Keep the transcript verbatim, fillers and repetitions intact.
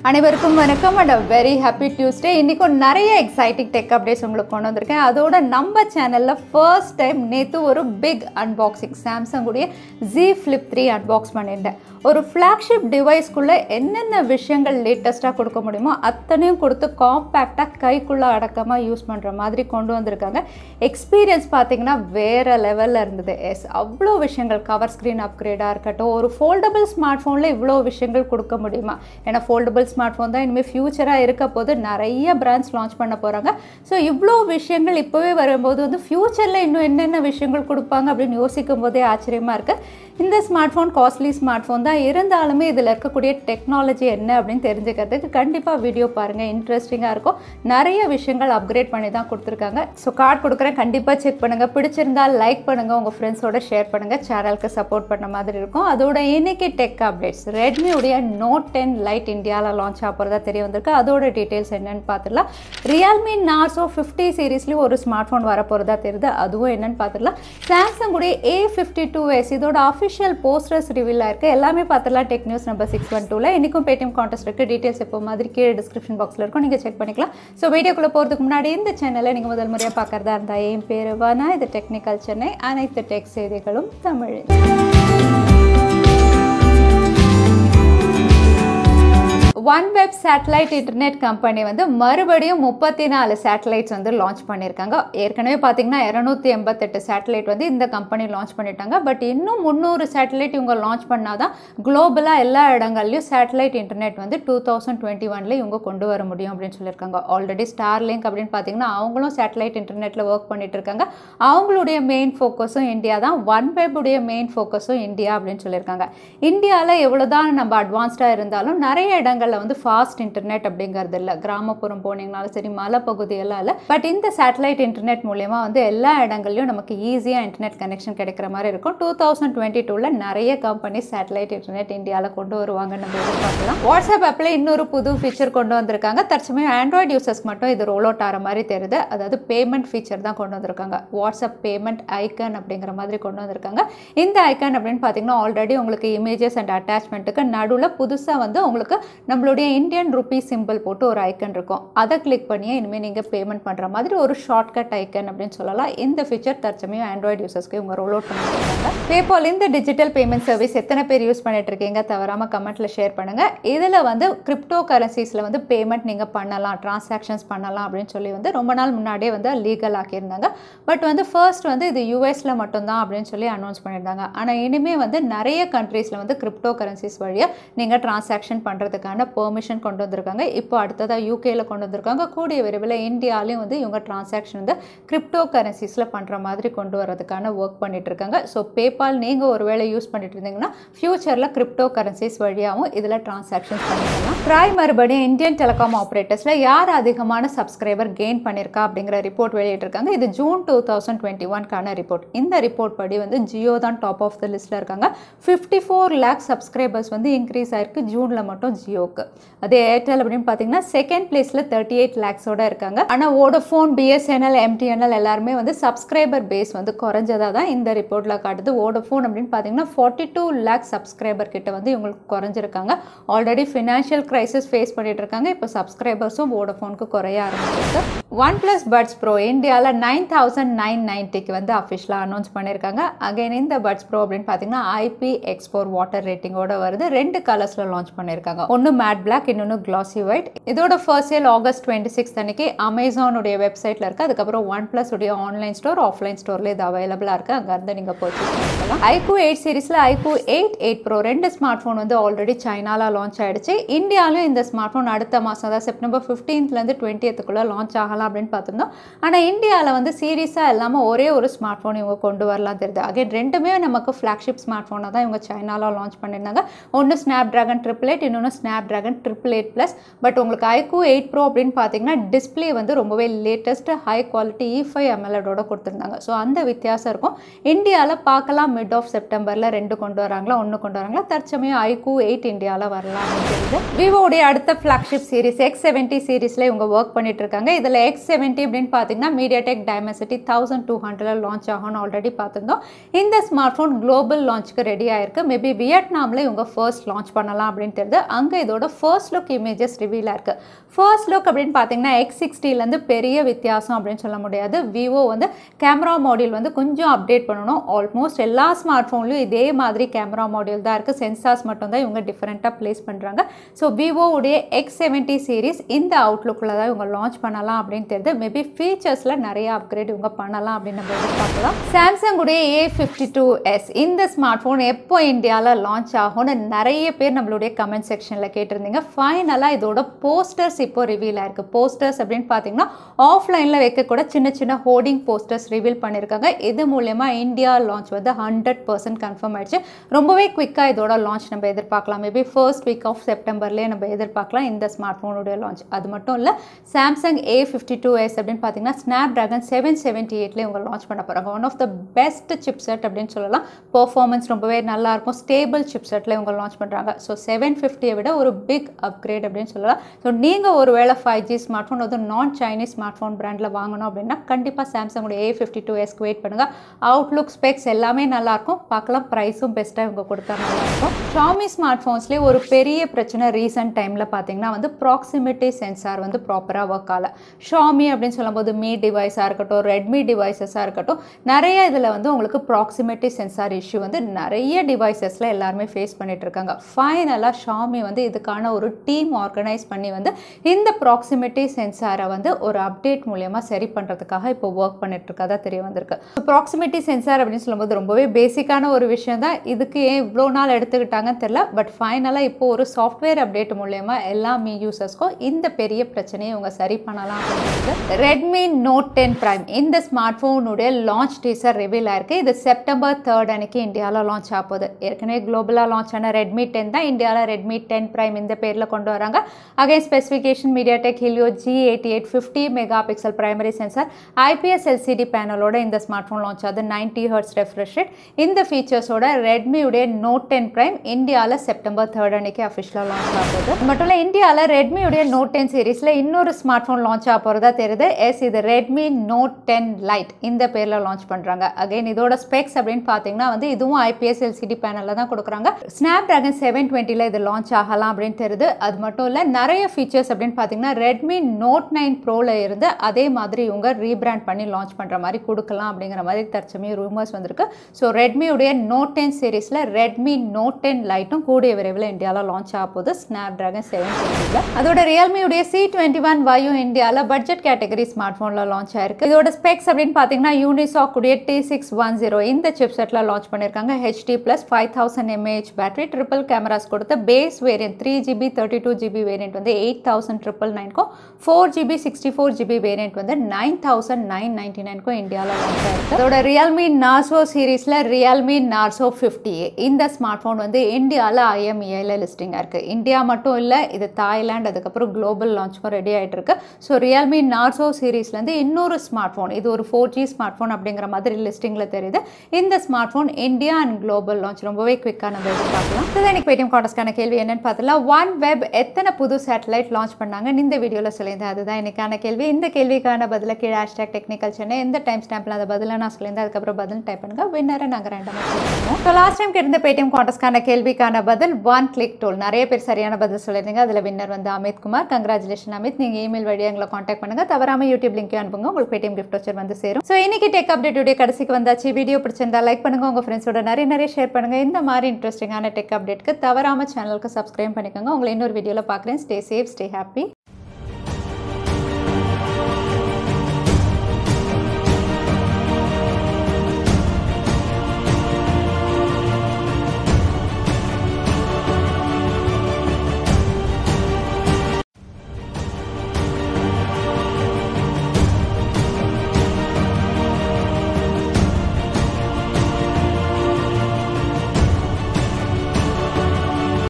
அனைவருக்கும் வணக்கம் and a very happy Tuesday. இன்னைக்கு நிறைய எக்ஸைட்டிங் டெக் அப்டேட்ஸ் உங்களுக்கு கொண்டு வந்திருக்கேன். அதோட நம்ம சேனல்ல ஃபர்ஸ்ட் டைம் நேத்து ஒரு பிக் அன்பாக்சிங் சாம்சங் உடைய Z Flip த்ரீ அன்பாக்ஸ் பண்ணிட்டேன். ஒரு ஃப்ளாக்ஷிப் டிவைஸ்க்குள்ள என்னென்ன விஷயங்கள் லேட்டஸ்ட்டாக கொடுக்க முடியுமோ அத்தனையும் கொடுத்து காம்பேக்டாக கைக்குள்ளே அடக்கமாக யூஸ் பண்ணுற மாதிரி கொண்டு வந்திருக்காங்க. எக்ஸ்பீரியன்ஸ் பார்த்தீங்கன்னா வேறு லெவலில் இருந்தது. எஸ், அவ்வளோ விஷயங்கள், கவர் ஸ்க்ரீன் அப்கிரேடாக இருக்கட்டும், ஒரு ஃபோல்டபுள் ஸ்மார்ட் ஃபோனில் இவ்வளோ விஷயங்கள் கொடுக்க முடியுமா? ஏன்னா ஃபோல்டபுள் ஸ்மார்ட் ஃபோன் தான் இனிமேல் ஃப்யூச்சராக இருக்க போது நிறைய பிராண்ட்ஸ் லான்ச் பண்ண போகிறாங்க. ஸோ இவ்வளோ விஷயங்கள் இப்போவே வரும்போது வந்து ஃப்யூச்சரில் இன்னும் என்னென்ன விஷயங்கள் கொடுப்பாங்க அப்படின்னு யோசிக்கும் போதே ஆச்சரியமாக இருக்குது. இந்த smart phone costly smart phone தான் இருந்தாலுமே இதில் இருக்கக்கூடிய டெக்னாலஜி என்ன அப்படின்னு தெரிஞ்சுக்கிறதுக்கு கண்டிப்பாக வீடியோ பாருங்கள், இன்ட்ரெஸ்டிங்காக இருக்கும். நிறைய விஷயங்கள் அப்கிரேட் பண்ணி தான் கொடுத்துருக்காங்க. ஸோ கார்டு கொடுக்குறேன், கண்டிப்பாக செக் பண்ணுங்கள். பிடிச்சிருந்தால் லைக் பண்ணுங்கள், உங்கள் ஃப்ரெண்ட்ஸோட ஷேர் பண்ணுங்கள், சேனலுக்கு சப்போர்ட் பண்ண மாதிரி இருக்கும். அதோட இன்னைக்கு டெக் அப்டேட்ஸ், ரெட்மி உடைய நோட் டென் லைட் இந்தியாவில் லான்ச் ஆக போகிறதா தெரிய வந்திருக்கு. அதோட டீட்டெயில்ஸ் என்னென்னு பார்த்துடலாம். ரியல்மி நார்சோ ஃபிஃப்டி சீரீஸ்லேயும் ஒரு ஸ்மார்ட் ஃபோன் வர போகிறதா தெரியுது, அதுவும் என்னென்னு பார்த்துடலாம். சாம்சங் உடைய ஏ ஃபிஃப்டி டூ எஸ் இதோட அஃபிஷியல் போஸ்டர்ஸ் ரிவீல் ஆயிருக்கு. எல்லாமே பார்த்துலாம் tech news number six one டூவில். இன்றைக்கும் பேடிஎம் கான்டெஸ்ட் இருக்குது. டீட்டெயில்ஸ் எப்போ மாதிரி கீழே டிஸ்கிரிப்ஷன் பாக்ஸில் இருக்கும், நீங்கள் செக் பண்ணிக்கலாம். ஸோ வீடியோக்குள்ளே போகிறதுக்கு முன்னாடி இந்த சேனலை நீங்கள் முதல் முறையாக பார்க்குறதா இருந்தால் என் பேர் வானா, இது டெக்னிக்கல் சென்னை, அனைத்து டெக் செய்திகளும் தமிழில். ஒன்வெப் சேட்டலைட் இன்டர்நெட் கம்பெனி வந்து மறுபடியும் முப்பத்தி நாலு சேட்டலைட்ஸ் வந்து லான்ச் பண்ணியிருக்காங்க. ஏற்கனவே பார்த்தீங்கன்னா இரநூத்தி எண்பத்தெட்டு சேட்டலைட் வந்து இந்த கம்பெனி லான்ச் பண்ணிட்டாங்க. பட் இன்னும் முந்நூறு சேட்டலைட் இவங்க லான்ச் பண்ணாதான் குளோபலாக எல்லா இடங்கள்லையும் சேட்டலைட் இன்டர்நெட் வந்து டூ தௌசண்ட் டுவெண்ட்டி ஒன்ல இவங்க கொண்டு வர முடியும் அப்படின்னு சொல்லியிருக்காங்க. ஆல்ரெடி ஸ்டார் லிங்க் அப்படின்னு பார்த்தீங்கன்னா அவங்களும் சேட்டலைட் இன்டர்நெட்டில் ஒர்க் பண்ணிட்டு இருக்காங்க. அவங்களுடைய மெயின் ஃபோக்கஸும் இந்தியா தான். ஒன்வெப் உடைய மெயின் ஃபோக்கஸும் இந்தியா அப்படின்னு சொல்லியிருக்காங்க. இந்தியாவில் எவ்வளோதான் நம்ம அட்வான்ஸ்டாக இருந்தாலும் நிறைய இடங்கள் வந்து ஃபாஸ்ட் இன்டர்நெட் அப்படிங்கிறது இல்லை. கிராமப்புறம் போனீங்கனாலும் சரி, மலைப்பகுதியெல்லாம் இல்லை. பட் இந்த சேட்டலைட் இன்டர்நெட் மூலமா வந்து எல்லா இடங்கள்லையும் நமக்கு ஈஸியாக இன்டர்நெட் கனெக்ஷன் கிடைக்கிற மாதிரி இருக்கும். டூ தௌசண்ட் டுவெண்ட்டி டூவில் நிறைய கம்பெனி சேட்டலைட் இன்டர்நெட் இந்தியாவில் கொண்டு வருவாங்க நம்ம எதிர்பார்க்கலாம். வாட்ஸ்அப் ஆப்பில் இன்னொரு புது ஃபீச்சர் கொண்டு வந்திருக்காங்க. தற்சமயம் ஆண்ட்ராய்டு யூசர்ஸ் மட்டும் இது ரோல் அவுட் ஆகிற மாதிரி தெரியுது. அதாவது பேமெண்ட் ஃபீச்சர் தான் கொண்டு வந்திருக்காங்க. வாட்ஸ்அப் பேமெண்ட் ஐக்கன் அப்படிங்கிற மாதிரி கொண்டு வந்திருக்காங்க. இந்த ஐக்கன் அப்படின்னு பார்த்தீங்கன்னா ஆல்ரெடி உங்களுக்கு இமேஜஸ் அண்ட் அட்டாச்மெண்ட்டுக்கு நடுவில் புதுசாக வந்து உங்களுக்கு நம்மளுடைய இந்தியன் ருபி சிம்பிள் போட்டு ஒரு ஐக்கன் இருக்கும். அதை கிளிக் பண்ணியே இனிமேல் நீங்கள் பேமெண்ட் பண்ணுற மாதிரி ஒரு ஷார்ட்கட் ஐக்கன் அப்படின்னு சொல்லலாம். இந்த ஃபீச்சர் தற்சமயம் ஆண்ட்ராய்டு யூசர்ஸ்க்கு இவங்க ரோல் அவுட் பண்ணியிருக்காங்க. பேபால் இந்த டிஜிட்டல் பேமெண்ட் சர்வீஸ் எத்தனை பேர் யூஸ் பண்ணிட்டு இருக்கீங்க தவறாமல் கமெண்ட்ல ஷேர் பண்ணுங்க. இதில் வந்து கிரிப்டோ கரன்சிஸில் வந்து பேமெண்ட் நீங்கள் பண்ணலாம், டிரான்சாக்ஷன்ஸ் பண்ணலாம் அப்படின்னு சொல்லி வந்து ரொம்ப நாள் முன்னாடியே வந்து லீகல் ஆக்கியிருந்தாங்க. பட் வந்து ஃபர்ஸ்ட் வந்து இது யூஎஸ்ல மட்டும்தான் அப்படின்னு சொல்லி அனௌன்ஸ் பண்ணியிருந்தாங்க. ஆனால் இனிமேல் வந்து நிறைய கண்ட்ரீஸில் வந்து கிரிப்டோ கரன்சிஸ் வழியாக நீங்கள் டிரான்சாக்ஷன் பண்ணுறதுக்கான பெர்மிஷன் கொண்டு வந்திருக்காங்க. இப்போ அடுத்ததாக யூகேல கொண்டு வந்திருக்காங்க. கூடிய விரைவில் இந்தியாலையும் வந்து இவங்க டிரான்சாக்ஷன் வந்து கிரிப்டோ கரன்சிஸில் பண்ணுற மாதிரி கொண்டு வரதுக்கான ஒர்க் பண்ணிட்டு இருக்காங்க. ஸோ பேபால் நீங்கள் ஒரு வேளை யூஸ் பண்ணிட்டு இருந்தீங்கன்னா ஃபியூச்சரில் கிரிப்டோ கரன்சிஸ் வழியாகவும் இதில் டிரான்சாக்ஷன்ஸ் பண்ணிக்கலாம். ட்ராய் மறுபடியும் இந்தியன் டெலிகாம் ஆப்ரேட்டர்ஸில் யார் அதிகமான சப்ஸ்கிரைபர் கெயின் பண்ணியிருக்கா அப்படிங்கிற ரிப்போர்ட் வெளியிட்டிருக்காங்க. இது ஜூன் டூ தௌசண்ட் டுவெண்ட்டி ஒன்கான ரிப்போர்ட். இந்த ரிப்போர்ட் படி வந்து ஜியோ தான் டாப் ஆஃப் த லிஸ்ட்டில் இருக்காங்க. ஃபிஃப்டி ஃபோர் லேக் சப்ஸ்கிரைபர்ஸ் வந்து இன்க்ரீஸ் ஆயிருக்கு ஜூனில் மட்டும் ஜியோக்கு. அதே ஏர்டெல் அப்படின்னு பார்த்தீங்கன்னா செகண்ட் பிளேஸில் தேர்ட்டி எயிட் லேக்ஸோட இருக்காங்க. ஆனால் வோடஃபோன், பிஎஸ்என்எல், எம்டிஎன்எல் எல்லாருமே வந்து சப்ஸ்கிரைபர் பேஸ் வந்து குறைஞ்சதாக தான் இந்த ரிப்போர்ட்டில் காட்டுது. வோடஃபோன் அப்படின்னு பார்த்தீங்கன்னா ஃபார்ட்டி டூ லேக் சப்ஸ்கிரைபர் கிட்ட வந்து இவங்களுக்கு குறைஞ்சிருக்காங்க. ஆல்ரெடி ஃபினான்ஷியல் கிரைசிஸ் ஃபேஸ் பண்ணிட்டு இருக்காங்க. இப்போ சப்ஸ்கிரைபர்ஸும் வோடஃபோனுக்கு குறைய ஆரம்பிச்சிருக்கு. ஒன் பிளஸ் பட்ஸ் ப்ரோ இந்தியாவில் நைன் தௌசண்ட் நைன் நைன்ட்டிக்கு வந்து அஃபிஷியலாக அனௌன்ஸ் பண்ணியிருக்காங்க. அகைன் இந்த பட்ஸ் ப்ரோ அப்படின்னு பார்த்தீங்கன்னா ஐபி எக்ஸ் ஃபோர் வாட்டர் ரேட்டிங்கோட வருது. ரெண்டு கலர்ஸில் லான்ச் பண்ணியிருக்காங்க. ஒன்று மேட் பிளாக், இன்னொன்று கிளாசி ஒயிட். இதோட first sale August twenty six அன்னைக்கு அமேசானுடைய வெப்சைட்ல இருக்கு. அதுக்கப்புறம் ஒன் பிளஸ் உடைய ஆன்லைன் ஸ்டோர், ஆஃப்லைன் ஸ்டோர்ல இது அவைலபிளா இருக்கு. அங்க இருந்து நீங்க பர்ச்சேஸ் பண்ணிக்கலாம். ஐக்யூ எயிட் சீரிஸ்ல ஐக்யூ எயிட் எயிட் ப்ரோ ரெண்டு ஸ்மார்ட் போன் வந்து ஆல்ரெடி சைனால லான்ச் ஆயிடுச்சு. இந்தியாவிலும் இந்த ஸ்மார்ட் போன் அடுத்த மாசம் அதாவது செப்டம்பர் பிப்டீன்த்ல இருந்து டுவெண்ட்டியத்துக்குள்ள லான்ச் ஆகலாம் அப்படின்னு பார்த்திருந்தோம். ஆனா இந்தியாவில் வந்து சீரீஸா இல்லாம ஒரே ஒரு ஸ்மார்ட் போன் இவங்க கொண்டு வரலாம் தெரியுது. அகைன் ரெண்டுமே நமக்கு ஃபிளாக்ஷிப் ஸ்மார்ட் போனா தான் இவங்க சைனால லான்ச் பண்ணியிருந்தாங்க. ஒன்று ஸ்னாப் டிராகன் ட்ரிபிள் எயிட், இன்னொன்று Snapdragon triple eight plus. But உங்களுக்கு ஐக்யூ எயிட் ப்ரோ அப்படின்னு பார்த்தீங்கன்னா டிஸ்பிளே வந்து ரொம்பவே latest high quality E five எம்எல்ஓட கொடுத்துருந்தாங்க. ஸோ அந்த வித்தியாசம் இருக்கும். இந்தியாவில் பார்க்கலாம் மிட் ஆஃப் செப்டம்பரில் ரெண்டு கொண்டு வராங்களா, ஒன்று கொண்டு வராங்களா. தற்சமயம் ஐக்யூ எயிட் இந்தியாவில் வரலாம் அப்படின்னு தெரியுது. விவோடைய அடுத்த ஃபிளாக்ஷிப் சீரிஸ் எக்ஸ் செவன்ட்டி சீரீஸில் இவங்க ஒர்க் பண்ணிட்டு இருக்காங்க. இதில் எக்ஸ் செவன்ட்டி அப்படின்னு பார்த்தீங்கன்னா மீடியாடெக் டைமென்சிட்டி தௌசண்ட் டூ ஹண்ட்ரட்ல லான்ச் ஆகும்னு ஆல்ரெடி பார்த்துருந்தோம். இந்த ஸ்மார்ட் ஃபோன் குளோபல் லான்ச்சுக்கு ரெடி ஆயிருக்கு. மேபி வியட்நாமில் இவங்க ஃபர்ஸ்ட் லான்ச் பண்ணலாம் அப்படின்னு தெரியுது. அங்கே இதோட ஃபர்ஸ்ட் லுக் இமேஜஸ் ரிவீல் ஆயிருக்கு. ஃபர்ஸ்ட் லுக் அப்படின்னு பார்த்தீங்கன்னா எக்ஸ் சிக்ஸ்டிலேருந்து பெரிய வித்தியாசம் அப்படின்னு சொல்ல முடியாது. விவோ வந்து கேமரா மாடியூல் வந்து கொஞ்சம் அப்டேட் பண்ணணும். ஆல்மோஸ்ட் எல்லா ஸ்மார்ட் ஃபோன்லையும் இதே மாதிரி கேமரா மாடியூல் தான் இருக்குது. சென்சார்ஸ் மட்டும் தான் இவங்க டிஃப்ரெண்ட்டாக ப்ளேஸ் பண்ணுறாங்க. ஸோ விவோவுடைய எக்ஸ் செவன்ட்டி சீரிஸ் இந்த அவுட்லுக்கில் தான் இவங்க லான்ச் பண்ணலாம் அப்படின்னு தெரியுது. மேபி ஃபீச்சர்ஸில் நிறைய அப்கிரேட் இவங்க பண்ணலாம் அப்படின்னு நம்ம எதிர்பார்க்கலாம். சாம்சங் உடைய ஏ ஃபிஃப்டி டூ எஸ் இந்த ஸ்மார்ட் ஃபோன் எப்போ இந்தியாவில் லான்ச் ஆகும்னு நிறைய பேர் நம்மளுடைய கமெண்ட் செக்ஷனில் கேட்டிருந்தீங்க. ஃபைனலாக இதோட போஸ்டர்ஸ் இப்போ ரிவீல் ஆயிருக்கு. போஸ்டர்ஸ் அப்படின்னு பார்த்தீங்கன்னா ஆஃப்லைனில் வைக்கக்கூட சின்ன சின்ன ஹோர்டிங் போஸ்டர்ஸ் ரிவீல் பண்ணியிருக்காங்க. இது மூலயமா இந்தியா லான்ச் வந்து ஹண்ட்ரட் பர்சன்ட் கன்ஃபார்ம் ஆயிடுச்சு. ரொம்பவே குவிக்காக இதோட லான்ச் நம்ம எதிர்பார்க்கலாம். மேபி ஃபர்ஸ்ட் வீக் ஆஃப் செப்டம்பர்லேயே நம்ம எதிர்பார்க்கலாம் இந்த ஸ்மார்ட் ஃபோனுடைய லான்ச். அது மட்டும் இல்லை, Samsung A fifty two S அப்படின்னு பார்த்தீங்கன்னா ஸ்னாப் ட்ராகன் செவன் செவன்ட்டி எயிட்லேயே இவங்க லான்ச் பண்ண போகிறாங்க. One of the best chip set அப்படின்னு சொல்லலாம். பெர்ஃபார்மன்ஸ் ரொம்பவே நல்லாயிருக்கும். ஸ்டேபிள் சிப் செட்டில் இவங்க லான்ச் பண்ணுறாங்க. ஸோ செவன் ஃபிஃப்டியை விட ஒரு பிக் அப்கிரேட் அப்படின்னு சொல்லலாம். ஸோ நீங்கள் ஒரு வேளை ஃபைவ் ஜி ஸ்மார்ட் ஃபோன் வந்து நான் சைனீஸ் ஸ்மார்ட் ஃபோன் பிராண்டில் வாங்கணும் அப்படின்னா கண்டிப்பாக சாம்சங்கோட ஏ ஃபிஃப்டி டூ எஸ்க்கு வெயிட் பண்ணுங்கள். அவுட்லுக் ஸ்பெக்ஸ் எல்லாமே நல்லாயிருக்கும். பார்க்கலாம், ப்ரைஸும் பெஸ்ட்டாக இவங்க கொடுத்தா நல்லாயிருக்கும். ஷாமி ஸ்மார்ட் ஃபோன்ஸ்லேயே ஒரு பெரிய பிரச்சனை ரீசெண்ட் டைமில் பார்த்தீங்கன்னா வந்து ப்ராக்சிமிட்டி சென்சார் வந்து ப்ராப்பராக ஒர்க் ஆகல. ஷாமி அப்படின்னு சொல்லும்போது மீ டிவைஸாக இருக்கட்டும், ரெட்மி டிவைசஸாக இருக்கட்டும், நிறைய இதில் வந்து உங்களுக்கு ப்ராக்சிமிட்டி சென்சார் இஷ்யூ வந்து நிறைய டிவைசஸில் எல்லாருமே ஃபேஸ் பண்ணிட்டு இருக்காங்க. ஃபைனலாக ஷாமி வந்து இதுக்கான ஒரு டீம் ஆர்கனைஸ் பண்ணி வந்து இந்த ப்ராக்சிமிட்டி சென்சாரை வந்து ஒரு அப்டேட் மூலயமா சரி பண்ணுறதுக்காக இப்போ ஒர்க் பண்ணிட்டு இருக்கதா தெரிய வந்திருக்கு. ப்ராக்சிமிட்டி சென்சார் அப்படின்னு சொல்லும்போது ரொம்பவே பேசிக்கான ஒரு விஷயம் தான். இதுக்கு ஏன் இவ்வளோ நாள் எடுத்துக்கிட்டாங்கன்னு தெரியல. பட் ஃபைனலாக இப்போ ஒரு சாஃப்ட்வேர் அப்டேட் மூலயமா எல்லா மீ யூசர்ஸ்க்கும் இந்த பெரிய பிரச்சனையை இவங்க சரி பண்ணலாம் அப்படின்றது. ரெட்மி நோட் டென் பிரைம் இந்த ஸ்மார்ட் ஃபோனுடைய லான்ச் டீசர் ரிவீல் ஆயிருக்கு. இது செப்டம்பர் தேர்ட் அன்னைக்கு இந்தியாவில் லான்ச் ஆகுது. ஏற்கனவே குளோபலாக லான்ச் ஆன ரெட்மி டென் தான் இந்தியாவில் ரெட்மி டென் பிரைம் இந்த பேரில் கொண்டு வராங்க. Again specification MediaTek Helio G eighty eight fifty mega pixel primary sensor, IPS LCD பேனலோட இந்த ஸ்மார்ட் ஃபோன் லான்ச் ஆகுது. Ninety hertz refresh rate. இந்த ஃபீச்சர்ஸோட ரெட்மியுடைய நோட் டென் பிரைம் இந்தியாவில் செப்டம்பர் தேர்ட் அன்னைக்கு அஃபிஷியலாக லான்ச் ஆகுது. மட்டும் இல்லை, இந்தியாவில் ரெட்மியுடைய நோட் டென் சீரீஸில் இன்னொரு ஸ்மார்ட் ஃபோன் லான்ச் ஆக போகிறதா தெரியுது. எஸ் இது ரெட்மி நோட் டென் லைட் இந்த பேரில் லான்ச் பண்ணுறாங்க. அகைன் இதோட ஸ்பெக்ஸ் அப்படின்னு பார்த்தீங்கன்னா வந்து இதுவும் ஐபிஎஸ் எல்சிடி பேனலில் தான் கொடுக்குறாங்க. ஸ்னாப் ட்ராகன் செவன் டுவெண்ட்டியில் இது லான்ச் ஆகலாம் அப்படின்னு தெரியுது. அது மட்டும் இல்லை, நிறைய ஃபீச்சர்ஸ் அப்படின்னு பார்த்தீங்கன்னா ரெட்மி நோட் நைன் ப்ரோவில் இருந்து அதே மாதிரி இவங்க ரீபிராண்ட் பண்ணி லான்ச் பண்ணுற மாதிரி கொடுக்கலாம் அப்படிங்கிற மாதிரி தற்சமயம் ரூமர்ஸ் வந்திருக்கு. ஸோ ரெட்மியுடைய நோட் டென் சீரீஸில் ரெட்மி நோட் டென் லைட்டும் கூடிய விரைவில் இந்தியாவில் லான்ச் ஆக போகுது ஸ்னாப் ட்ராகன் செவன் டுவெண்ட்டியில். அதோட ரியல்மியுடைய சி டுவெண்ட்டி ஒன் வையும் இந்தியாவில் பட்ஜெட் கேட்டகரி ஸ்மார்ட் ஃபோனில் லான்ச் ஆயிருக்கு. இதோட ஸ்பெக்ஸ் அப்படின்னு பார்த்தீங்கன்னா யூனிசாக் உடைய டி சிக்ஸ் ஒன் ஜீரோ இந்த சிப் செட்டில் லான்ச் பண்ணியிருக்காங்க. HD plus five thousand mAh battery, triple cameras கொடுத்த base variant three GB thirty two GB variant வந்து எயிட் தௌசண்ட் ட்ரிபிள் நைன்க்கும், four GB sixty four GB variant வந்து nine thousand nine ninety நைன்க்கும் இந்தியாவில் லான்ச் ஆயிருக்கு. அதோட ரியல்மி நார்சோ சீரீஸில் ரியல்மி நார்சோ ஃபிஃப்டி இந்த ஸ்மார்ட் ஃபோன் வந்து இந்தியாவில் ஐஎம்இஐல லிஸ்டிங்காக இருக்குது. இந்தியா மட்டும் இல்லை, இது தாய்லாந்து அதுக்கப்புறம் குளோபல் லான்ச்சுக்கும் ரெடி ஆகிட்டு இருக்கு. ஸோ ரியல்மி நார்சோ சீரீஸ்லேருந்து இன்னொரு ஸ்மார்ட் ஃபோன், இது ஒரு ஃபோர் ஜி ஸ்மார்ட் ஃபோன் அப்படிங்கிற மாதிரி லிஸ்டிங்கில் தெரியுது. இந்த smart phone India and global launch ரொம்பவே குவிக்காக நம்ம எதிர்பார்க்கலாம். இதுதான் எனக்கு பேடிஎம் கான்டெஸ்ட்கான கேள்வி என்னன்னு பார்த்தலாம். ஒன் வெப் எத்தனை புது சேட்டலைட் லான்ச் பண்ணாங்க இந்த வீடியோவில் சொல்லியிருந்தேன். அதுதான் எனக்கான கேள்வி. இந்த கேள்விக்கான பதில கீழே ஹேஷ்டாக் டெக்னிக்கல் சென்னை எந்த டைம் ஸ்டாம்பில் அந்த பதிலாக நான் சொல்லியிருந்தேன். அதுக்கப்புறம் பதில் டைப் பண்ணுங்க. வின்னரை நாங்கள் ரெண்டாக சொல்லுவோம். ஸோ லாஸ்ட் டைம் இருந்த பேடிஎம் கான்டெஸ்ட்கான கேள்விக்கான பதில் ஒன் கிளிக் டூல். நிறைய பேர் சரியான பதில் சொல்லியிருந்தீங்க. அதில் வின்னர் வந்து அமித் குமார். கங்க்ராச்சுலேஷன் அமித். நீங்கள் இமெயில் வழியாக எங்களை காண்டாக்ட் பண்ணுங்க. தவறாமல் யூடியூப் லிங்க் அனுப்புங்க. உங்களுக்கு பேடிஎம் கிஃப்ட் வச்சர் வந்து சேரும். ஸோ இன்னைக்கு டெக் அப்டேட் கடைசிக்கு வந்தாச்சு. வீடியோ பிடிச்சிருந்தா லைக் பண்ணுங்க. உங்க ஃப்ரெண்ட்ஸோட நிறைய நிறைய ஷேர் பண்ணுங்க. இந்த மாதிரி இன்ட்ரெஸ்டிங்கான டெக் அப்டேட்க்கு தவறாம சேனலுக்கு சப்ஸ்கிரைப் பண்ணிக்கோங்க. உங்களை இன்னொரு வீடியோவில் பார்க்குறேன். Stay safe, stay happy.